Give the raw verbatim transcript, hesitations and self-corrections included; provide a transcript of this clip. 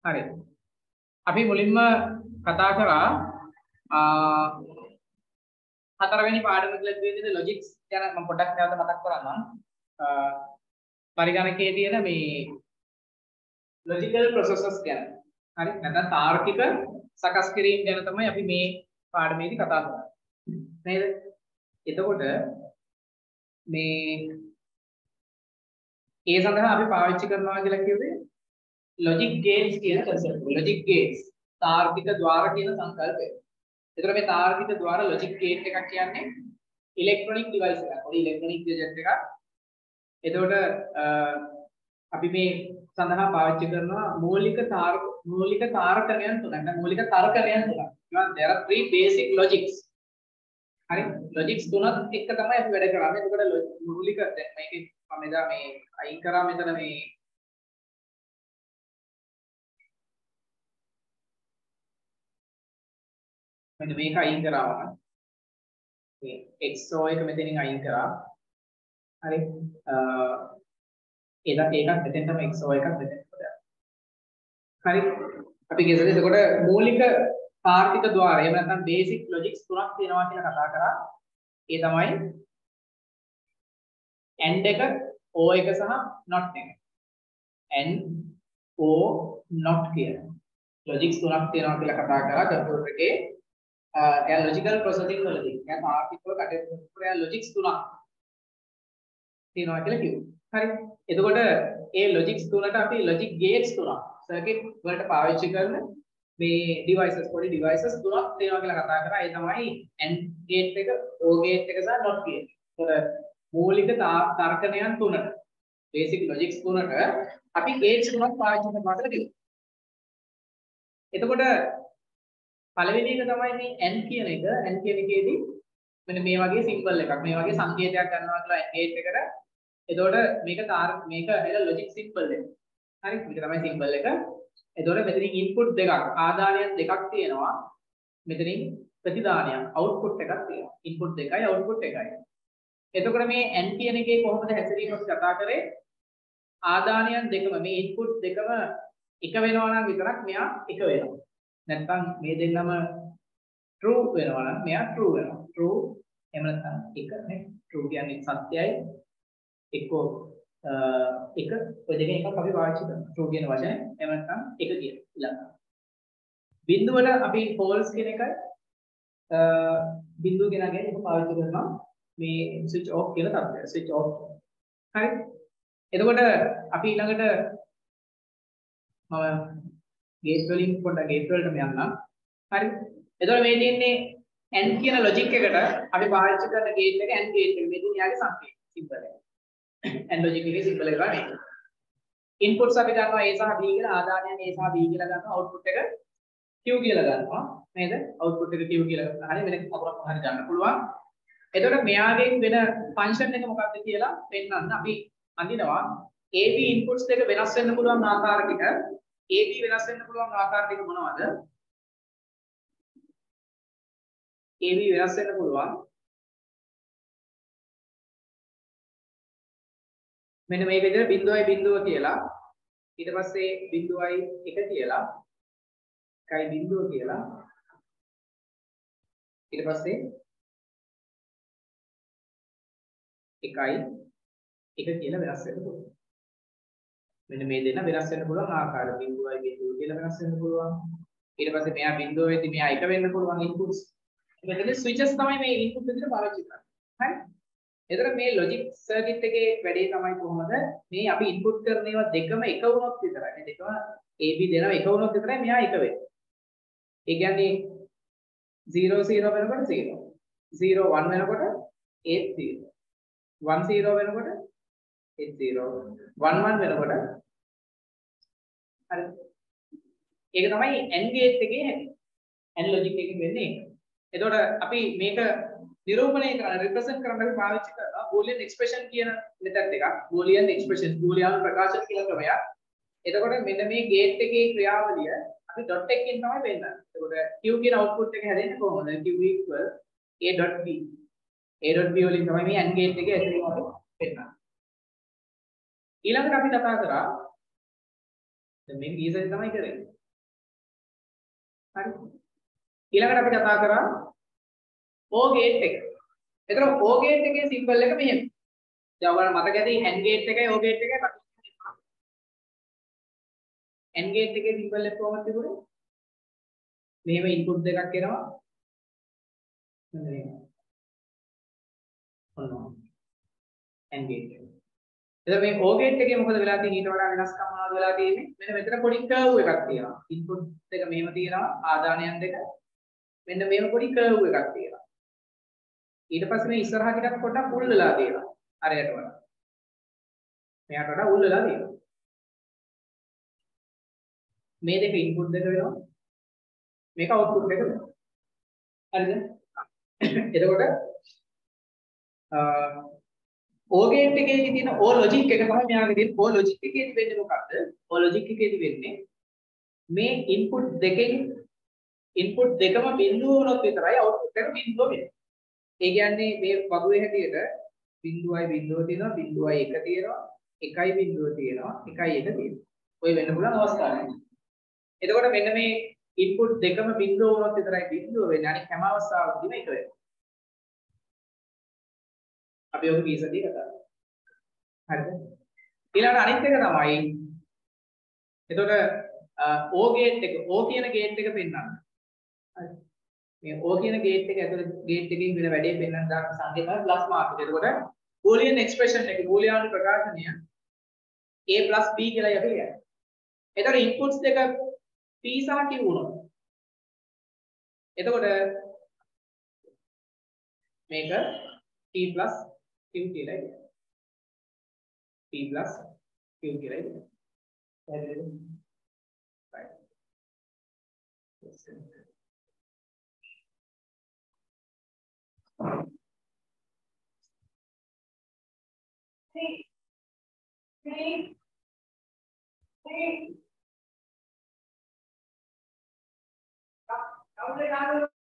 හරි. අපි මුලින්ම කතා කරා හතරවෙනි පාඩම කියලා කියන්නේ ලොජික්ස් ගැන මම පොඩ්ඩක් නැවත මතක් කරන්නම්. පරිගණකයේ තියෙන මේ ලොජිකල් ප්‍රොසෙසස් ගැන. හරි. නැත්නම් තාර්කික සකස් කිරීම ගැන තමයි අපි මේ පාඩමේදී කතා කරන්නේ. නේද? එතකොට මේ ඒ සඳහා අපි පාවිච්චි කරනවා කියලා කිව්වේ logic gates කියන concept. logic gates තාර්කික ద్వාර කියන සංකල්පය. ඒතර මේ තාර්කික ద్వාර logic gate එකක් කියන්නේ electronic device එකක්. පොඩි electronic gadget එකක්. එතකොට අපි මේ සඳහා පාවිච්චි කරනවා මූලික තාරක මූලික තාරකණයන් තුනක්. නැත්නම් මූලික තර්කණයන් තුනක්. ඒවා there are three basic logics. හරි. logics තුනක් එක තමයි අපි වැඩ කරන්නේ. එතකොට මූලික දැන් මේකේ මම එදා මේ අයින් කරා මෙතන මේ මෙන්න මේක අයින් කරාම මේ X O එක මෙතනින් අයින් කරා. හරි. එදා ඒකත් මෙතෙන් තමයි X O එකක් මෙතෙන් හොදා. හරි. අපි කියසද එතකොට මූලික තාර්කික ద్వාර එහෙම නැත්නම් බේසික් ලොජික්ස් තුනක් තියෙනවා කියලා කතා කරා. ඒ තමයි AND එක, O එක සහ NOT එක. AND O NOT කියන ලොජික්ස් තුනක් තියෙනවා කියලා කතා කරා කම්පියුටර් එකේ. ඒ ලොජිකල් ප්‍රොසෙසිං වලදී يعني තාර්කිකව කටයුතු කරන ලොජික්ස් තුනක් තියෙනවා කියලා කිව්වා. හරි. එතකොට ඒ ලොජික්ස් තුනට අපි ලොජික් ගේට්ස් තුනක් සර්කිට් වලට පාවිච්චි කරන මේ ඩිවයිසස් පොඩි ඩිවයිසස් තුනක් තියෙනවා කියලා කතා කරා. ඒ තමයි AND ගේට් එක, O ගේට් එක සහ NOT ගේට්. ඒතකොට මූලික තර්කණයන් තුනට බේසික් ලොජික්ස් තුනට අපි ගේට්ස් තුනක් පාවිච්චි කරනවා කියලා කිව්වා. එතකොට පළවෙනි එක තමයි මේ AND කියන එක. AND කියන එකේදී මෙන්න මේ වගේ සිම්බල් එකක්, මේ වගේ සංකේතයක් ගන්නවා කියලා AND ගේට් එකට. එතකොට මේක තාර මේක ඇල ලොජික් සිම්බල් එක. හරි. මේක තමයි සිම්බල් එක. එතකොට මෙතනින් ඉන්පුට් දෙකක්, ආදානයන් දෙකක් තියෙනවා. මෙතනින් ප්‍රතිදානයක්, අවුට්පුට් එකක් තියෙනවා. ඉන්පුට් දෙකයි අවුට්පුට් එකයි. එතකොට මේ AND කියන එකේ කොහොමද හැසිරීම අපි කතා කරේ? ආදානයන් දෙකම මේ ඉන්පුට් දෙකම එක වෙනවා නම් විතරක් මෙයා එක වෙනවා. නැත්නම් මේ දෙන්නම true වෙනවා නම් මෙයා true වෙනවා. true එහෙම නැත්නම් එක නේ. true කියන්නේ සත්‍යයි. එක්කෝ එක ඔය දෙකෙන් එකක් අපි පාවිච්චි කරනවා. true කියන වචනේ එහෙම නැත්නම් එක කියන ඉලක්ක. බිඳුවට අපි false කියන එකයි බිඳුව කියන එක පාවිච්චි කරනවා මේ switch off කියන තත්ත්වය. switch off. හරි. එතකොට අපි ඊළඟට මම ගේට් වලින් පොඩ්ඩක් ගේට් වලටම යන්නම්. හරි. එතකොට මේ තියෙන්නේ AND කියන ලොජික් එකට අපි පාවිච්චි කරන ගේට් එක AND ගේට් එක. මේ දුන්නේ යාගේ සංකේත සිම්බල් එක. AND ලොජික් එකේ සිම්බල් එක ගන්න. ඉන්පුට්ස් අපි ගන්නවා A සහ B කියලා, ආදානයන් A සහ B කියලා ගන්නවා, අවුට්පුට් එක Q කියලා ගන්නවා. නේද? අවුට්පුට් එක Q කියලා. හරි වෙන අකුරක් හරි ගන්න පුළුවන්. එතකොට මෙයාගෙන් වෙන ෆන්ක්ෂන් එක මොකක්ද කියලා පෙන්නන්න අපි අඳිනවා. A B ඉන්පුට්ස් දෙක වෙනස් වෙන්න පුළුවන් ආකාර ටික A B වෙනස් වෙන්න පුළුවන් ආකාර ටික මොනවද? A B වෙනස් වෙන්න පුළුවන්. මෙන්න මේ විදිහට බිඳුවයි බිඳුව කියලා ඊට පස්සේ බිඳුවයි එක කියලා එකයි බිඳුව කියලා ඊට පස්සේ එකයි එක කියලා වෙනස් වෙන්න පුළුවන්. මෙන්න මේ දෙන්න වෙනස් වෙන්න පුළුවන් ආකාර බිඳුවයි බිඳුව කියලා වෙනස් වෙන්න පුළුවන්. ඊට පස්සේ මෙයා බිඳුව වෙද්දි මෙයා එක වෙන්න පුළුවන් ඉන්පුට්ස්. මෙතන ස්විචස් තමයි මේ ඉන්පුට් විදිහට පාවිච්චි කරන්නේ. හරි. එතකොට මේ ලොජික් සර්කිට් එකේ වැඩේ තමයි කොහොමද මේ අපි ඉන්පුට් කරන ඒවා දෙකම එක වුණොත් විතරයි. මේ දෙකම A B දෙනවා එක වුණොත් විතරයි මෙයා එක වෙන්නේ. ඒ කියන්නේ zero zero වෙනකොට zero. zero one වෙනකොට eight zero. one zero වෙනකොට eight zero. one one වෙනකොට හරි. ඒක තමයි AND ගේට් එකේ හැටි. AND ලොජික් එකකින් වෙන්නේ ඒක. එතකොට අපි මේක නිරූපණය කරන්න රිප්‍රසන්ට් කරන්න අපි පාවිච්චි කරනවා බූලියන් එක්ස්ප්‍රෙෂන් කියන මෙතඩ් එකක්. බූලියන් එක්ස්ප්‍රෙෂන් බූලියානු ප්‍රකාශන කියලා ක්‍රමයක්. එතකොට මෙන්න මේ ගේට් එකේ ක්‍රියාවලිය අපි ඩොට් එකකින් තමයි පෙන්නන්නේ. එතකොට Q කියන අවුට්පුට් එක හැදෙන්නේ කොහොමද? Q equal A.B. A.B වලින් තමයි මේ AND ගේට් එකේ ඇතුළේ අපි පෙන්නන්නේ. ඊළඟට අපි කතා කරා දැන් මේක ඊසර් තමයි කරන්නේ. හරි. ඊළඟට අපි කතා කරා O gate එක. එතන O gate එකේ සිම්බල් එක මෙහෙම. දැන් ඔයාලට මතක ඇති AND gate එකයි O gate එකයි ප්‍රතික්ෂේප. AND gate එකේ සිම්බල් එක කොහොමද තිබුණේ? මෙහෙම ඉන්පුට් දෙකක් එනවා. මෙන්න මේක. ඔන්න. AND gate එක. එතකොට මේ O gate එකේ මොකද වෙලා තියෙන්නේ? ඊට වඩා වෙනස්කම් මොනවද වෙලා තියෙන්නේ? මෙන්න මෙතන පොඩි කර්ව් එකක් තියෙනවා. ඉන්පුට් දෙක මෙහෙම තියෙනවා. ආදානයන් දෙක. මෙන්න මේව පොඩි කර්ව් එකක් තියෙනවා. ඊට පස්සේ මේ ඉස්සරහා ටිකක් පොඩ්ඩක් උල් වෙලා තියෙනවා. අරයට වඩා. මෙයාට වඩා උල් වෙලා තියෙනවා. මේ දෙක ඉන්පුට් දෙක වෙනවා. මේක අවුට්පුට් එක වෙනවා. හරිද? එතකොට අ O gate එකේදී තියෙන O logic එක තමයි මෙයාගේ තියෙන O logic එකේදී වෙන්නේ මොකද්ද? O logic එකේදී වෙන්නේ මේ input දෙකෙන් input දෙකම බිඳුව වුණොත් විතරයි output එක බිඳුව වෙන්නේ. ඒ කියන්නේ මේ වගුවේ හැටියට බිඳුවයි බිඳුව තියෙනවා, බිඳුවයි එක තියෙනවා, එකයි බිඳුව තියෙනවා, එකයි එක තියෙනවා. ඔය වෙන්න පුළුවන් අවස්ථාවක්. එතකොට මෙන්න මේ input දෙකම බිඳුව වුණොත් විතරයි බිඳුව වෙන්නේ. අනිත් හැම අවස්ථාවකදීම එක වෙනවා. අපි ඔක කීසදී කතා කරමු. හරිද? ඊළඟට අනිත් එක තමයි එතකොට O gate එක O කියන gate එක පෙන්වන්න. හරි. මේ O කියන gate එක ඇතුළේ gate එකකින් වෙන වැඩේ පෙන්වන්න දාන සංකේතය ප්ලස් මාර්ක් එක. එතකොට බූලියන් එක්ස්ප්‍රෙෂන් එක බූලියානු ප්‍රකාශනය A plus B කියලා අපි කියන්නේ. එතකොට ඉන්පුට්ස් දෙක P සහ Q වුණොත්. එතකොට මේක P plus Q කියලා කියනවා. P plus Q කියලා කියනවා. හරිද? right. Yes. Three. Three. Three. Count it out.